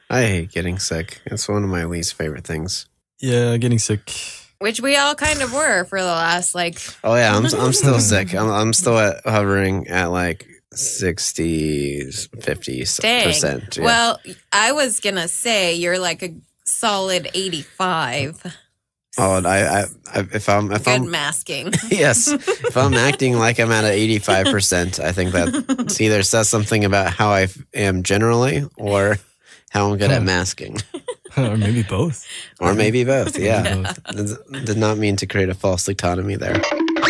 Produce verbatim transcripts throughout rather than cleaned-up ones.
I hate getting sick. It's one of my least favorite things. Yeah, getting sick. Which we all kind of were for the last, like... Oh, yeah, I'm I'm still sick. I'm, I'm still at, hovering at, like, sixty, fifty percent. Dang. Yeah. Well, I was going to say you're like a solid eighty-five. Oh, and I, I, I if I'm... If Good I'm, masking. Yes. If I'm acting like I'm at an eighty-five percent, I think that either says something about how I am generally or how I'm good at masking. Or maybe both. Or maybe both, yeah. yeah. Did not mean to create a false dichotomy there.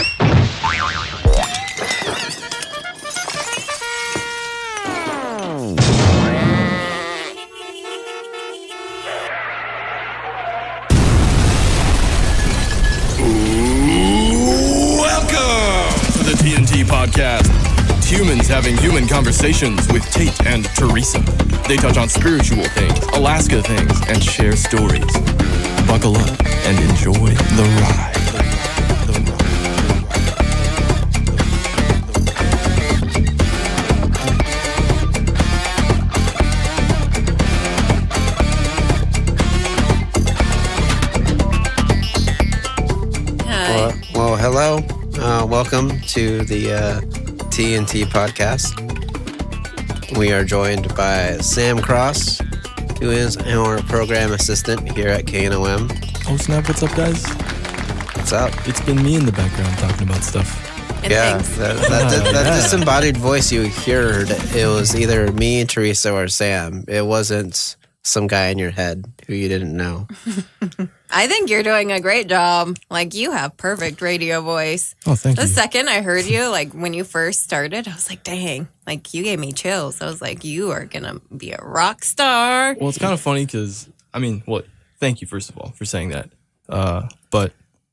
T N T podcast. Humans having human conversations with Tate and Teresa. They touch on spiritual things, Alaska things, and share stories. Buckle up and enjoy the ride. Well, well, hello. Uh, welcome to the uh, T N T podcast. We are joined by Sam Cross, who is our program assistant here at K N O M. Oh snap, what's up guys? What's up? It's been me in the background talking about stuff. And yeah, that, that, that, that disembodied voice you heard, it was either me, Teresa, or Sam. It wasn't some guy in your head who you didn't know. I think you're doing a great job. Like, you have perfect radio voice. Oh, thank the you. The second I heard you, like, when you first started, I was like, dang. Like, you gave me chills. I was like, you are going to be a rock star. Well, it's kind of funny because, I mean, well, thank you, first of all, for saying that. Uh, but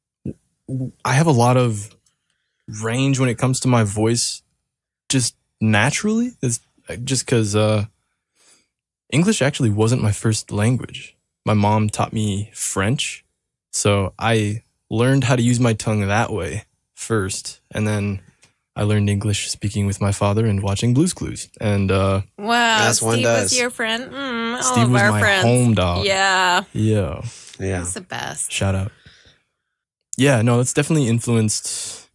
I have a lot of range when it comes to my voice just naturally. It's just because uh, English actually wasn't my first language. My mom taught me French, so I learned how to use my tongue that way first, and then I learned English speaking with my father and watching Blue's Clues. And uh, wow, As one Steve does. was your friend. Mm, all Steve of was our my friends. home dog. Yeah, Yeah, yeah, he's the best. shout out. Yeah, no, it's definitely influenced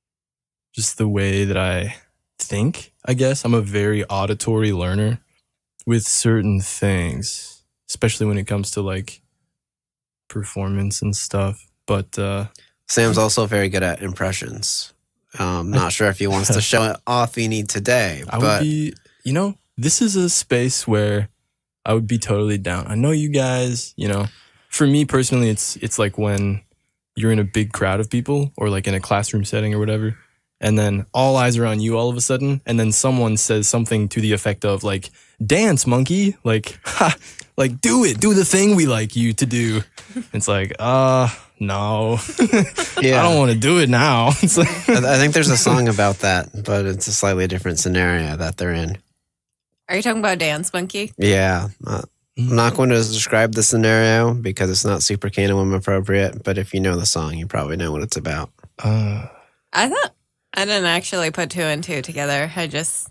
just the way that I think. I guess I'm a very auditory learner with certain things. Especially when it comes to like performance and stuff. But uh, Sam's also very good at impressions. Um, not sure if he wants to show it off any today. I but would be, you know, this is a space where I would be totally down. I know you guys, you know, for me personally, it's it's like when you're in a big crowd of people or like in a classroom setting or whatever. And then all eyes are on you all of a sudden. And then someone says something to the effect of like, dance, monkey. Like, ha, like, do it. Do the thing we like you to do. It's like, uh, no. yeah. I don't want to do it now. It's like I think there's a song about that, but it's a slightly different scenario that they're in. Are you talking about Dance Monkey? Yeah. Uh, I'm not going to describe the scenario because it's not super K N O M appropriate, but if you know the song, you probably know what it's about. Uh, I thought I didn't actually put two and two together. I just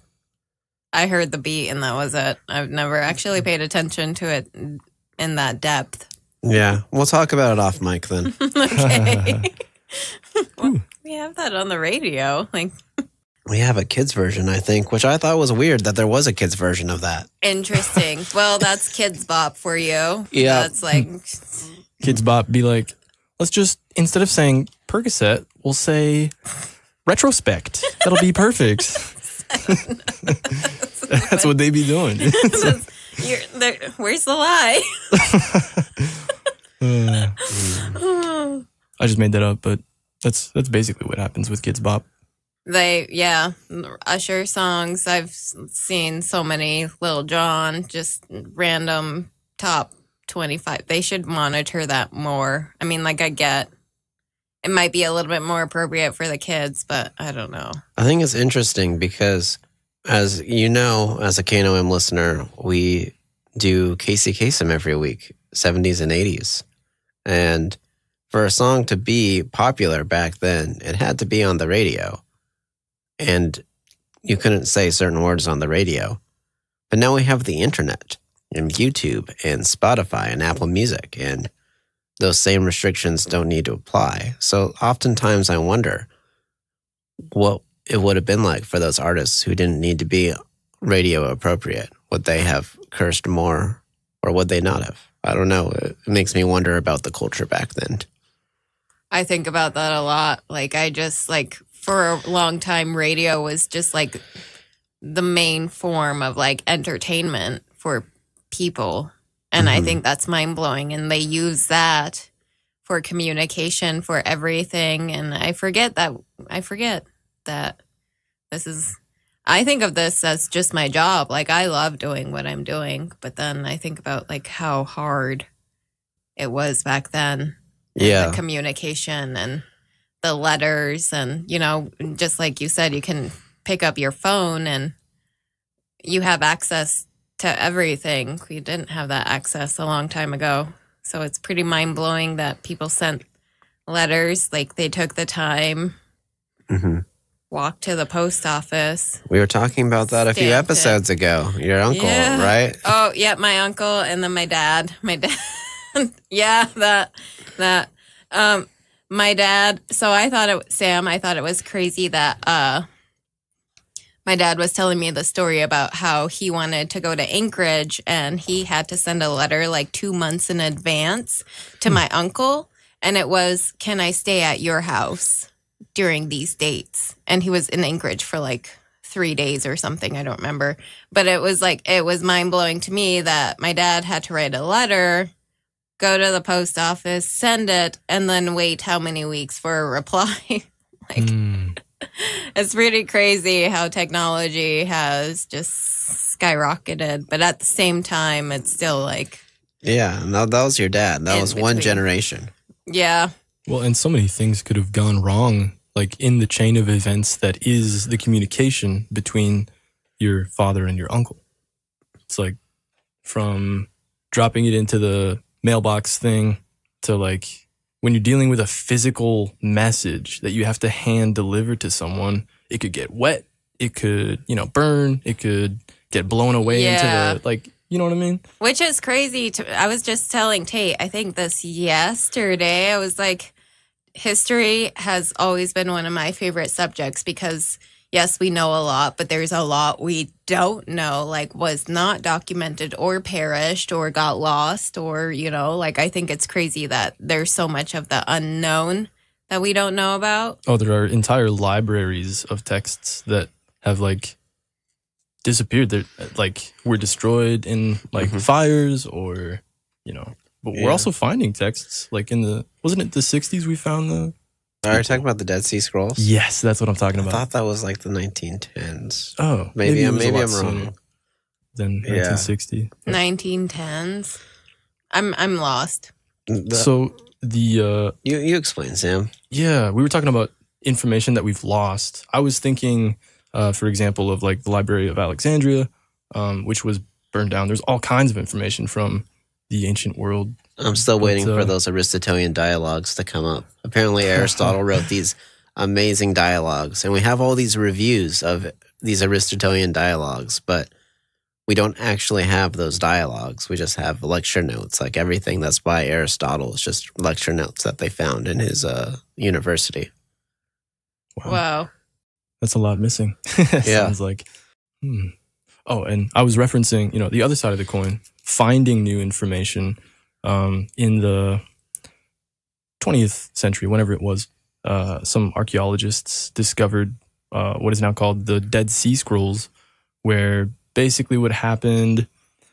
I heard the beat and that was it. I've never actually paid attention to it in that depth. Yeah. We'll talk about it off mic then. Okay. Well, we have that on the radio. Like, we have a kids version, I think, which I thought was weird that there was a kids version of that. Interesting. Well, that's Kids Bop for you. Yeah. That's like Kids Bop be like, let's just, instead of saying Percocet, we'll say retrospect. That'll be perfect. That's what they be doing. You're, there, where's the lie? uh, I just made that up, but that's that's basically what happens with Kids Bop. They, yeah, Usher songs. I've seen so many. Lil Jon, just random top twenty-five. They should monitor that more. I mean, like, I get it might be a little bit more appropriate for the kids, but I don't know. I think it's interesting because, as you know, as a K N O M listener, we do Casey Kasem every week, seventies and eighties. And for a song to be popular back then, it had to be on the radio. And you couldn't say certain words on the radio. But now we have the internet. and YouTube and Spotify and Apple Music, and those same restrictions don't need to apply. So oftentimes I wonder what it would have been like for those artists who didn't need to be radio appropriate. Would they have cursed more, or would they not have? I don't know. It makes me wonder about the culture back then. I think about that a lot. Like, I just, like, for a long time, radio was just, like, the main form of, like, entertainment for people. And mm-hmm. I think that's mind-blowing. And they use that for communication, for everything. And I forget that, I forget that this is, I think of this as just my job. Like, I love doing what I'm doing. But then I think about, like, how hard it was back then. Yeah. The communication and the letters. And, you know, just like you said, you can pick up your phone and you have access to everything. We didn't have that access a long time ago. So it's pretty mind-blowing that people sent letters. Like, they took the time, mm-hmm. walked to the post office. We were talking about that a few episodes it. ago. Your uncle, yeah. right? Oh, yeah, my uncle and then my dad. My dad. yeah, that, that. Um, my dad, so I thought it, Sam, I thought it was crazy that, uh, my dad was telling me the story about how he wanted to go to Anchorage and he had to send a letter like two months in advance to my uncle. And it was, can I stay at your house during these dates? And he was in Anchorage for like three days or something. I don't remember. But it was like, it was mind blowing to me that my dad had to write a letter, go to the post office, send it, and then wait how many weeks for a reply. like, mm. It's pretty crazy how technology has just skyrocketed. But at the same time, it's still like... Yeah, no, that was your dad. That was between. One generation. Yeah. Well, and so many things could have gone wrong, like in the chain of events that is the communication between your father and your uncle. It's like from dropping it into the mailbox thing to like when you're dealing with a physical message that you have to hand deliver to someone, it could get wet, it could, you know, burn, it could get blown away yeah. into the, like, you know what I mean? Which is crazy. To, I was just telling Tate, I think this yesterday, I was like, history has always been one of my favorite subjects because, yes, we know a lot, but there's a lot we don't know, like was not documented or perished or got lost or, you know, like I think it's crazy that there's so much of the unknown that we don't know about. Oh, there are entire libraries of texts that have like disappeared. They're like were destroyed in like mm-hmm. fires or, you know, but yeah. we're also finding texts like in the, wasn't it the sixties we found the... Are you talking about the Dead Sea Scrolls? Yes, that's what I'm talking I about. I thought that was like the nineteen tens. Oh, maybe, maybe, I'm, maybe I'm wrong. Than nineteen sixty. Yeah. nineteen tens. I'm I'm lost. The, so the uh, you you explain, Sam. Yeah, we were talking about information that we've lost. I was thinking, uh, for example, of like the Library of Alexandria, um, which was burned down. There's all kinds of information from the ancient world. I'm still but, waiting uh, for those Aristotelian dialogues to come up. Apparently, Aristotle wrote these amazing dialogues, and we have all these reviews of these Aristotelian dialogues, but we don't actually have those dialogues. We just have lecture notes. Like everything that's by Aristotle is just lecture notes that they found in his uh, university. Wow. wow. That's a lot missing. Yeah. Sounds like, hmm. Oh, and I was referencing, you know, the other side of the coin, finding new information. Um, in the twentieth century, whenever it was, uh, some archaeologists discovered uh, what is now called the Dead Sea Scrolls, where basically what happened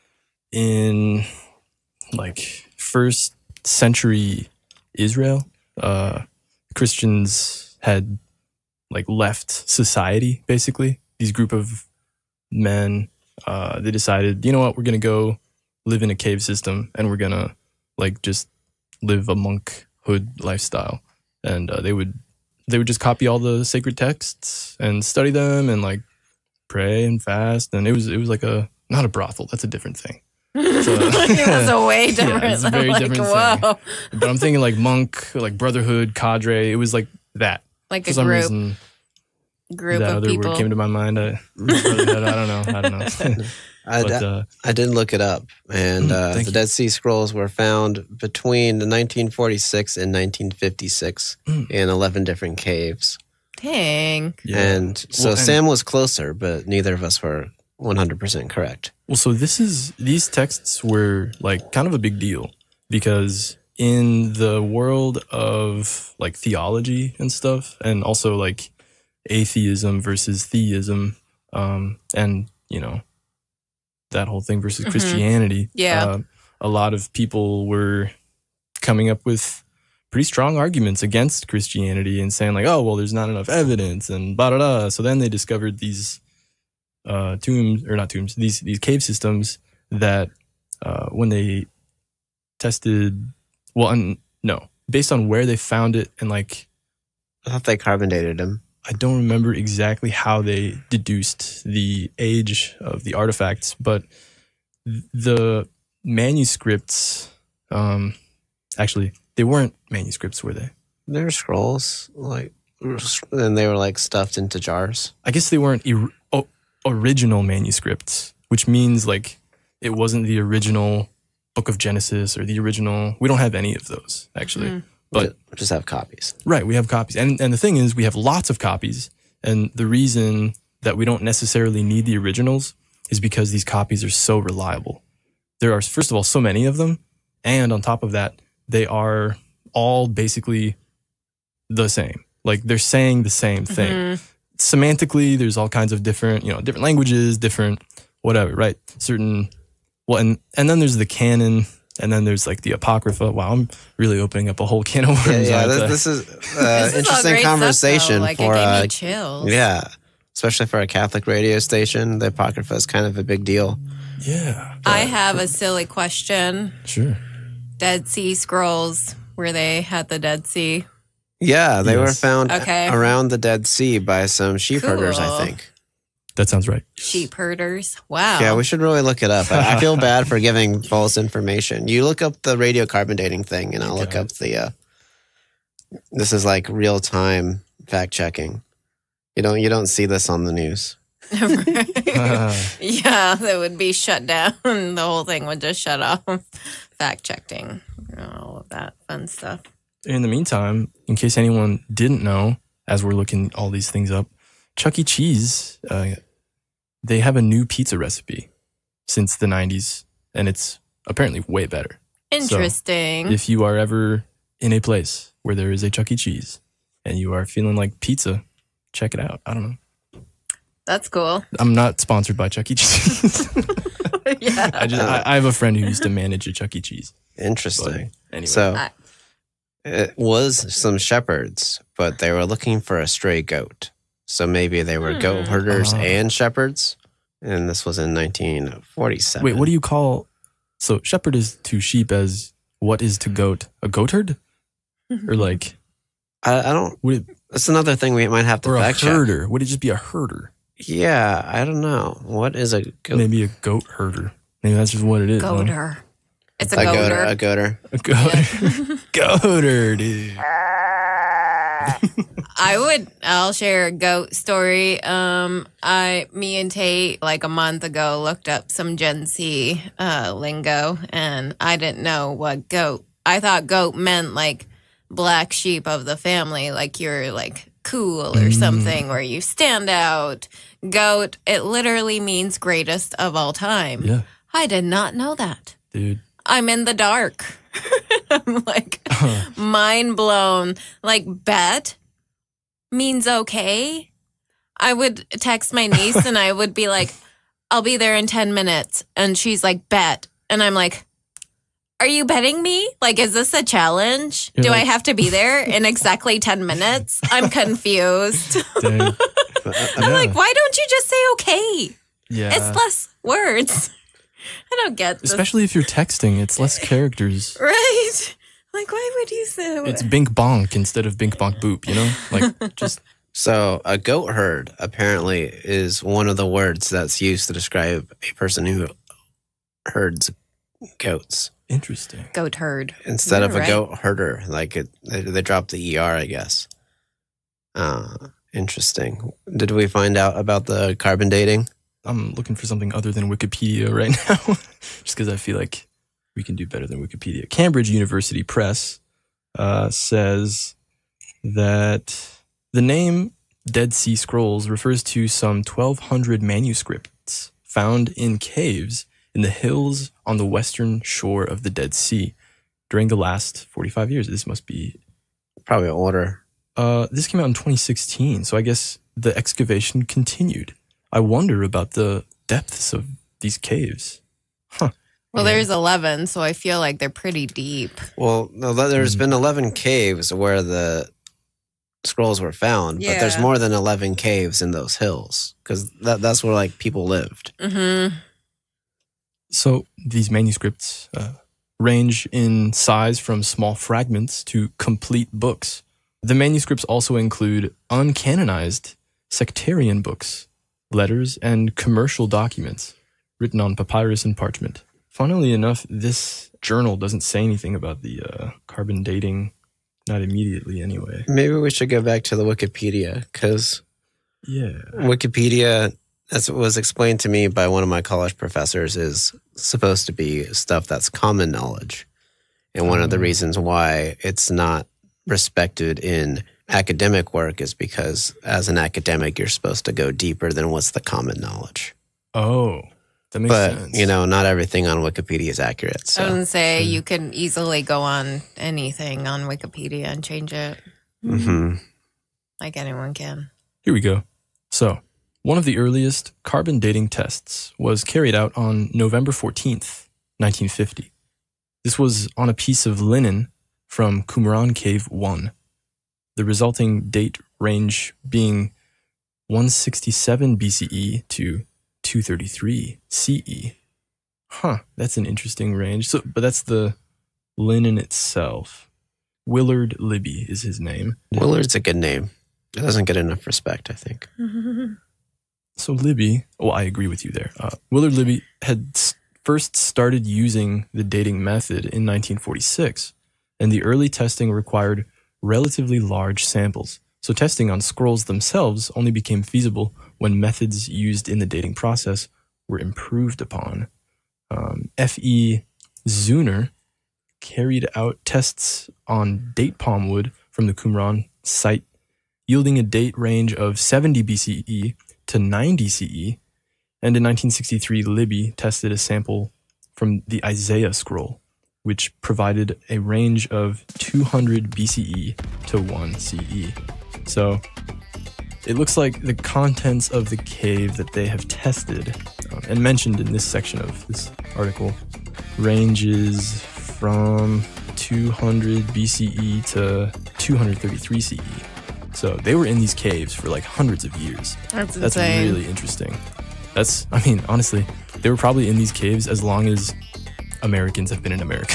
in like first century Israel, uh, Christians had like left society, basically. These group of men, uh, they decided, you know what, we're going to go live in a cave system and we're going to like just live a monkhood lifestyle. And uh, they would they would just copy all the sacred texts and study them and like pray and fast. And it was it was like a, not a brothel, that's a different thing. So, it was a way different. Yeah, it's a very like, different whoa. thing. But I'm thinking like monk, like brotherhood, cadre. It was like that. Like For a some group. Reason, Group that of other people. word came to my mind. I, brotherhood, I don't know. I don't know. I, But, d- uh, I did look it up, and Mm, uh, thank the you. Dead Sea Scrolls were found between nineteen forty-six and nineteen fifty-six Mm. in eleven different caves. Dang. yeah. And so Well, and- Sam was closer, but neither of us were one hundred percent correct. Well, so this is these texts were like kind of a big deal because in the world of like theology and stuff, and also like atheism versus theism, um, and you know that whole thing versus Mhm. Christianity. Yeah. uh, a lot of people were coming up with pretty strong arguments against Christianity and saying like, oh, well, there's not enough evidence and blah, blah, blah. So then they discovered these uh, tombs, or not tombs, these these cave systems that uh, when they tested, well, and no, based on where they found it and like, I thought they carbon dated him. I don't remember exactly how they deduced the age of the artifacts, but th- the manuscripts, um, actually, they weren't manuscripts, were they? They were scrolls, like, and they were like stuffed into jars. I guess they weren't er- o- original manuscripts, which means like it wasn't the original Book of Genesis or the original. We don't have any of those, actually. Mm. But Ju- just have copies. right, we have copies. And and the thing is, we have lots of copies. And the reason that we don't necessarily need the originals is because these copies are so reliable. There are, first of all, so many of them. And on top of that, they are all basically the same. Like they're saying the same thing. Mhm. Semantically, there's all kinds of different, you know, different languages, different whatever, right? Certain, well, and, and then there's the canon. And then there's like the Apocrypha. Wow, I'm really opening up a whole can of worms. Yeah, yeah. aren't I? This, this is uh, This is all interesting great conversation stuff, though. Like, for it gave uh, me chills. yeah, especially for a Catholic radio station. The Apocrypha is kind of a big deal. Yeah. I have a silly question. Sure. Dead Sea Scrolls, where they had the Dead Sea. Yeah, they were Yes. found Okay. around the Dead Sea by some sheep herders, I Cool. think. That sounds right. Sheep herders. Wow. Yeah, we should really look it up. I, I feel bad for giving false information. You look up the radiocarbon dating thing, and I'll look Okay. up the. Uh, this is like real time fact checking. You don't you don't see this on the news. Yeah, that would be shut down. The whole thing would just shut off. Fact checking, all of that fun stuff. In the meantime, in case anyone didn't know, as we're looking all these things up, Chuck E. Cheese, uh, they have a new pizza recipe since the nineties, and it's apparently way better. Interesting. If you are ever in a place where there is a Chuck E. Cheese and you are feeling like pizza, check it out. I don't know. That's cool. I'm not sponsored by Chuck E. Cheese. Yeah. I just I, I have a friend who used to manage a Chuck E. Cheese. Interesting. But anyway, So I- it was some shepherds, but they were looking for a stray goat. So maybe they were goat Hmm. herders Uh. and shepherds. And this was in nineteen forty-seven. wait, what do you call? So shepherd is to sheep as what is to goat? A goatherd, or like I, I don't. would it, That's another thing we might have to or a fact check. herder? Would it just be a herder? Yeah, I don't know. What is a goat? Maybe a goat herder. Maybe that's just what it is. huh? Goater. It's a, A goater. goater. A goater. A goat. Goater, dude. I would. I'll share a goat story. Um, I, me and Tate, like a month ago, looked up some Gen Z uh, lingo, and I didn't know what goat. I thought goat meant like black sheep of the family, like you're like cool or Mm. something, where you stand out. Goat. It literally means greatest of all time. Yeah, I did not know that. dude. I'm in the dark. I'm like mind blown. Like bet means okay. I would text my niece and I would be like, I'll be there in ten minutes. And she's like, bet. And I'm like, are you betting me? Like, is this a challenge? You're Do like- I have to be there in exactly ten minutes? I'm confused. Dang. Uh, I'm Yeah. like, why don't you just say okay? Yeah. It's less words. I don't get this. Especially if you're texting, it's less characters. Right? Like, why would you say It's bink bonk instead of bink bonk boop, you know? Like, just, So a goat herd apparently is one of the words that's used to describe a person who herds goats interesting. goat herd? instead of You're a right. goat herder. Like it, they, they dropped the E R, I guess. Uh, interesting. Did we find out about the carbon dating? I'm looking for something other than Wikipedia right now, just because I feel like we can do better than Wikipedia. Cambridge University Press uh, says that the name Dead Sea Scrolls refers to some twelve hundred manuscripts found in caves in the hills on the western shore of the Dead Sea during the last forty-five years. This must be... Probably older. Uh, this came out in twenty sixteen, so I guess the excavation continued. I wonder about the depths of these caves. Huh. Well, Yeah. there's eleven, so I feel like they're pretty deep. Well, no, there's Mm. been eleven caves where the scrolls were found, but there's Yeah. more than eleven caves in those hills because that, that's where like people lived. Mm-hmm. So these manuscripts uh, range in size from small fragments to complete books. The manuscripts also include uncanonized sectarian books, letters, and commercial documents written on papyrus and parchment. Funnily enough, this journal doesn't say anything about the uh, carbon dating, not immediately anyway. Maybe we should go back to the Wikipedia because Yeah. Wikipedia, as it was explained to me by one of my college professors, is supposed to be stuff that's common knowledge. And one of the Oh. reasons why it's not respected in academic work is because as an academic, you're supposed to go deeper than what's the common knowledge. Oh, that makes But, sense. you know, not everything on Wikipedia is accurate. I So. was gonna say Hmm. you can easily go on anything on Wikipedia and change it, hmm like anyone can. Here we go. So, one of the earliest carbon dating tests was carried out on November fourteenth, nineteen fifty. This was on a piece of linen from Qumran Cave one. The resulting date range being one sixty-seven B C E to two thirty-three C E. Huh, that's an interesting range. So, but that's the linen itself. Willard Libby is his name. Willard's a good name. It doesn't get enough respect, I think. So Libby, well, I agree with you there. Uh, Willard Libby had s- first started using the dating method in nineteen forty-six, and the early testing required relatively large samples. So testing on scrolls themselves only became feasible when methods used in the dating process were improved upon. Um, F E Zuner carried out tests on date palm wood from the Qumran site, yielding a date range of seventy B C E to ninety C E, and in nineteen sixty-three, Libby tested a sample from the Isaiah scroll, which provided a range of two hundred B C E to one C E. So it looks like the contents of the cave that they have tested um, and mentioned in this section of this article ranges from two hundred B C E to two hundred thirty-three C E. So they were in these caves for like hundreds of years. That's That's insane. really interesting. That's, I mean, honestly, they were probably in these caves as long as Americans have been in America.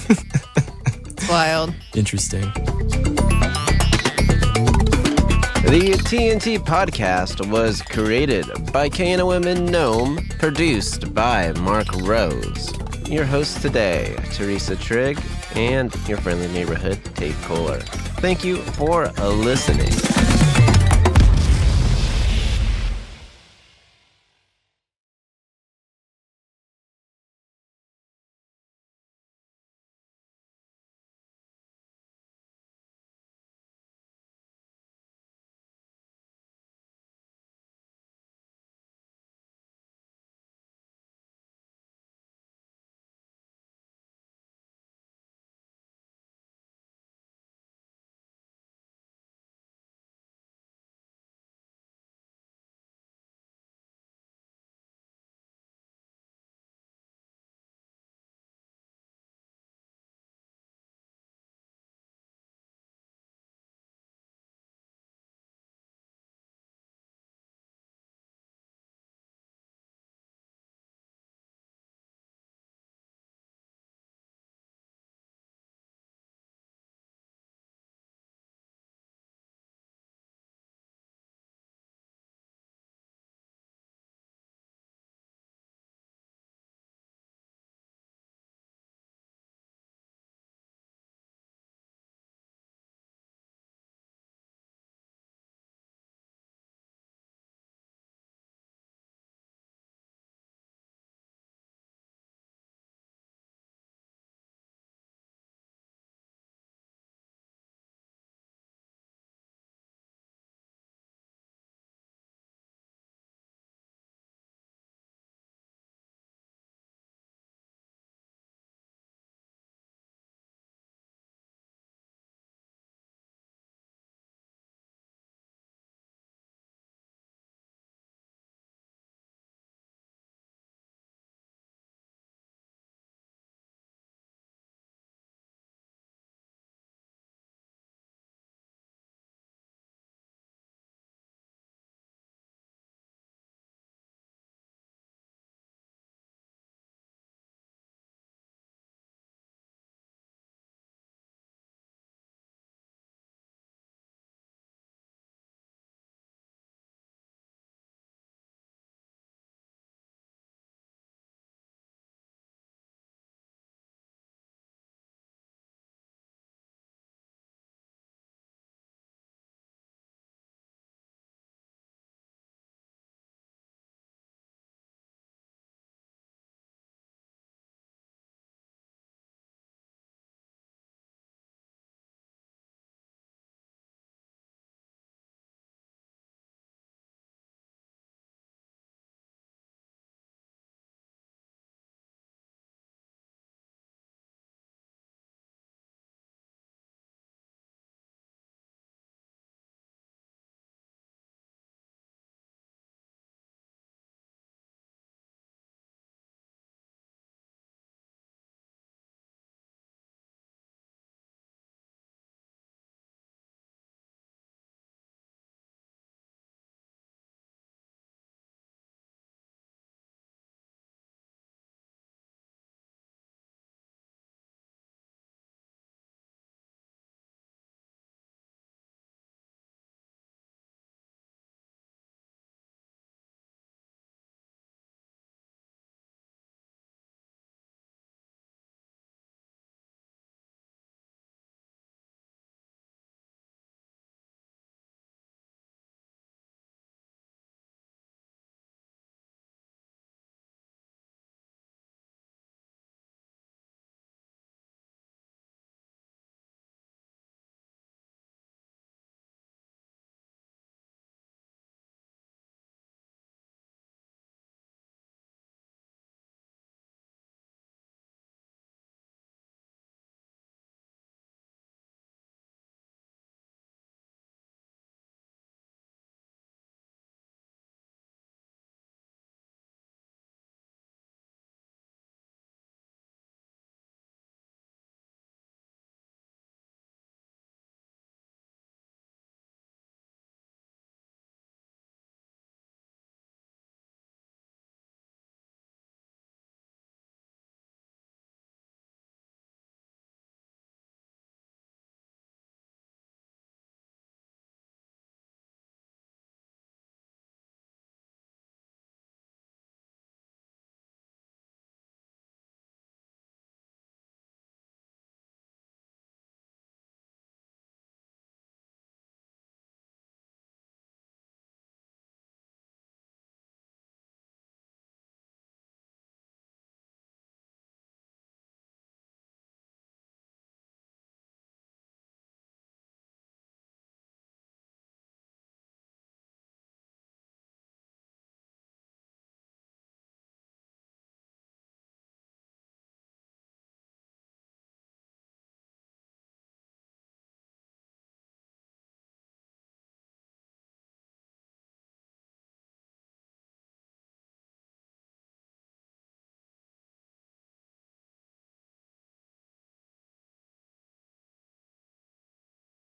It's wild. Interesting. The T N T podcast was created by K N O M and KNOM, produced by Marc Rose. Your hosts today, Teresa Trigg, and your friendly neighborhood Tate Kohler. Thank you for listening.